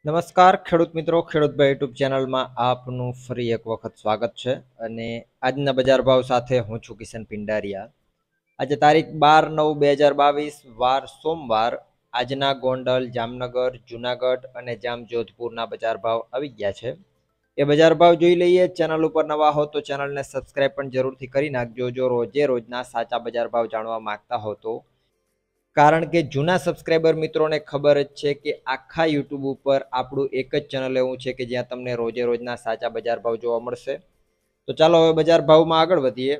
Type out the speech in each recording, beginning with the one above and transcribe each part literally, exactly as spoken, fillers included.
નમસ્કાર ખેડૂત મિત્રો, ખેડૂતભાઈ યુટ્યુબ ચેનલમાં આપનું ફરી એક વખત સ્વાગત છે. અને આજના બજાર ભાવ સાથે હું છું કિશન પિંડારિયા. આજે તારીખ બાર નવ બે હજાર બાવીસ, વાર સોમવાર. આજના ગોંડલ, જામનગર, જુનાગઢ અને જામજોધપુરના બજાર ભાવ આવી ગયા છે. એ બજાર ભાવ જોઈ લઈએ. ચેનલ ઉપર નવા હો તો ચેનલને સબસ્ક્રાઈબ પણ જરૂરથી કરી નાખજો જો રોજે રોજના સાચા બજાર ભાવ જાણવા માંગતા હો તો. કારણ કે જૂના સબસ્ક્રાઈબર મિત્રોને ખબર જ છે કે આખા યુટ્યુબ ઉપર આપણું એક જ ચેનલ એવું છે કે જ્યાં તમને રોજે રોજના સાચા બજાર ભાવ જોવા મળશે. તો ચાલો હવે બજાર ભાવમાં આગળ વધીએ.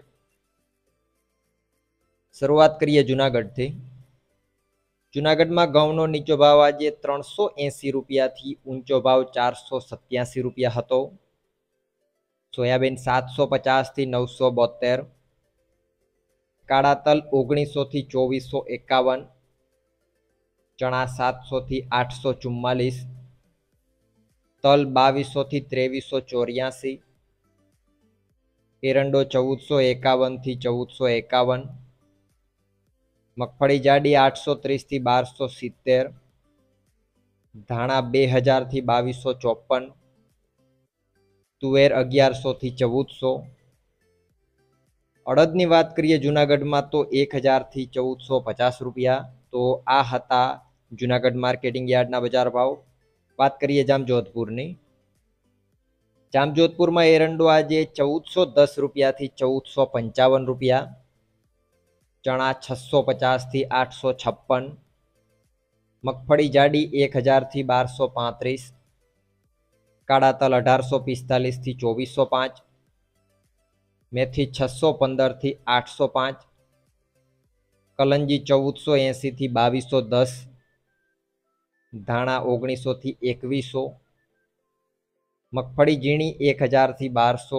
શરૂઆત કરીએ જુનાગઢથી. જુનાગઢમાં ઘઉંનો નીચો ભાવ આજે ત્રણસો એસી રૂપિયાથી ઊંચો ભાવ ચારસો સત્યાસી રૂપિયા હતો. સોયાબીન સાતસો પચાસથી નવસો બોતેર. કાળા તલ ઓગણીસો થી ચોવીસો એકાવન. ચણા સાતસો થી આઠસો ચુમ્માલીસ. તલ બાવીસો થી ત્રેવીસો ચોર્યાસી. એરંડો ચૌદસો એકાવન થી ચૌદસો એકાવન. મગફળી જાડી આઠસો ત્રીસ થી બારસો સિત્તેર. ધાણા બે હજાર થી બાવીસો ચોપન. તુવેર અગિયારસો થી ચૌદસો. અડદની વાત કરીએ જુનાગઢમાં તો એક હજાર થી ચૌદસો પચાસ રૂપિયા. તો આ હતા જુનાગઢ માર્કેટિંગ યાર્ડના બજાર ભાવ. વાત કરીએ જામજોધપુરની. જામજોધપુરમાં એરંડો આજે ચૌદસો દસ રૂપિયાથી ચૌદસો પંચાવન રૂપિયા. ચણા છસો પચાસથી આઠસો છપ્પન. મગફળી જાડી એક હજારથી બારસો પાંત્રીસ. કાળા તલ અઢારસો પિસ્તાલીસથી ચોવીસો પાંચ. મેથી છસો પંદરથી આઠસો પાંચ. કલંજી ચૌદસો એંસીથી બાવીસો દસ. ધાણા ઓગણીસોથી એકવીસો. મગફળી ઝીણી એક હજારથી બારસો.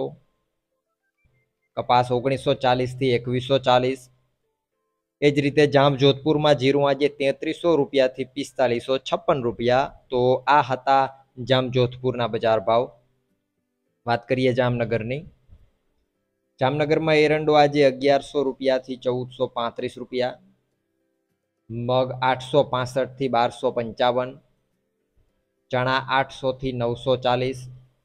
કપાસ ઓગણીસો ચાલીસથી એકવીસો ચાલીસ. એ જ રીતે જામજોધપુરમાં જીરું આજે તેત્રીસો રૂપિયાથી પિસ્તાલીસો છપ્પન રૂપિયા. તો આ હતા જામજોધપુરના બજાર ભાવ. વાત કરીએ જામનગરની. જામનગરમાં એરંડો આજે અગિયારસો રૂપિયાથી ચૌદસો પાંત્રીસ રૂપિયા. મગ આઠસો પાસઠથી બારસો પંચાવન. ચણા આઠસોથી નવસો ચાલીસ.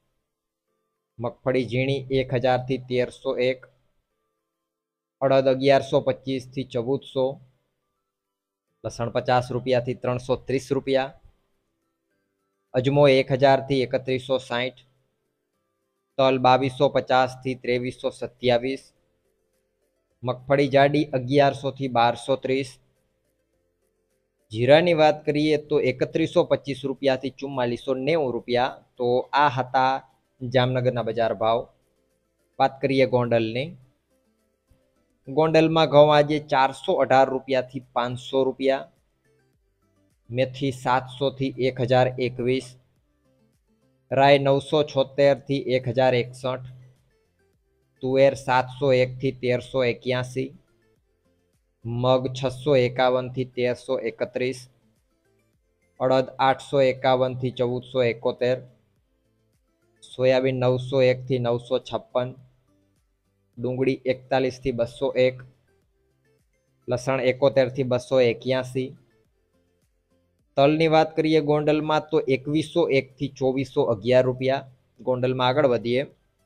મગફળી ઝીણી એક હજારથી તેરસો એક. અડદ અગિયારસો પચીસથી ચૌદસો. લસણ પચાસ રૂપિયાથી ત્રણસો ત્રીસ રૂપિયા. અજમો એક હજારથી એકત્રીસો સાઠ. તલ બાવીસો પચાસથી ત્રેવીસો સત્યાવીસ. મગફળી જાડી અગિયારસોથી બારસો ત્રીસ. જીરાની વાત કરીએ તો એકત્રીસો પચીસ રૂપિયાથી ચુમ્માલીસો નેવું રૂપિયા. તો આ હતા જામનગરના બજાર ભાવ. વાત કરીએ ગોંડલની. ગોંડલમાં ઘઉં આજે ચારસો અઢાર રૂપિયાથી પાંચસો રૂપિયા. મેથી સાતસોથી એક હજાર એકવીસ. રાય નવસો છોતેરથી એક હજાર એકસઠ. તુવેર સાતસો એકથી તેરસો એક્યાસી. મગ છસો એકાવનથી તેરસો એકત્રીસ. અડદ આઠસો એકાવનથી ચૌદસો એકોતેર. સોયાબીન નવસો એકથી નવસો છપ્પન. ડુંગળી એકતાલીસથી બસો એક. લસણ એકોતેરથી બસો એક્યાસી. તલની વાત કરીએ ગોંડલમાં તો એકવીસો એકથી ચોવીસો અગિયાર રૂપિયા. ગોંડલમાં આગળ વધીએ.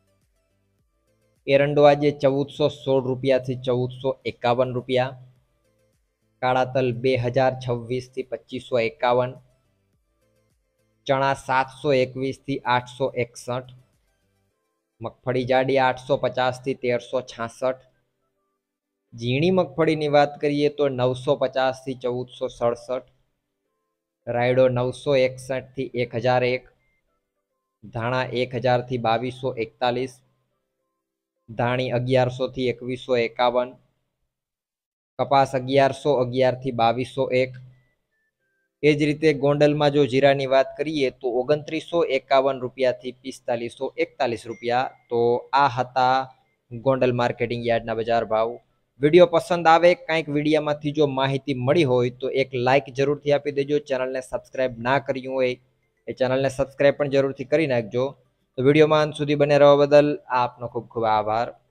એરંડો આજે ચૌદસો સોળ રૂપિયાથી ચૌદસો એકાવન રૂપિયા. કાળા તલ બે હજાર છવ્વીસથી પચીસો એકાવન. ચણા સાતસો એકવીસથી આઠસો એકસઠ. મગફળી જાડી આઠસો પચાસથી તેરસો છાસઠ. ઝીણી મગફળીની વાત કરીએ તો નવસો પચાસથી ચૌદસો સડસઠ. રાયડો નવસો એકસઠથી એક હજાર એક. ધાણા એક હજારથી બાવીસો એકતાલીસ. ધાણી અગિયારસોથી એકવીસો એકાવન. કપાસ અગિયારસો અગિયારથી બાવીસો એક. એ જ રીતે ગોંડલમાં જો જીરાની વાત કરીએ તો ઓગણત્રીસો એકાવન રૂપિયાથી પિસ્તાલીસો એકતાલીસ રૂપિયા. તો આ હતા ગોંડલ માર્કેટિંગ યાર્ડના બજાર ભાવ. વિડીયો પસંદ આવે, કાંઈક વિડીયોમાંથી જો માહિતી મળી હોય તો એક લાઇક જરૂરથી આપી દેજો. ચેનલને સબસ્ક્રાઈબ ના કર્યું હોય એ ચેનલને સબસ્ક્રાઈબ પણ જરૂરથી કરી નાખજો. તો વિડીયોમાં અંત સુધી બને રહેવા બદલ આપનો ખૂબ ખૂબ આભાર.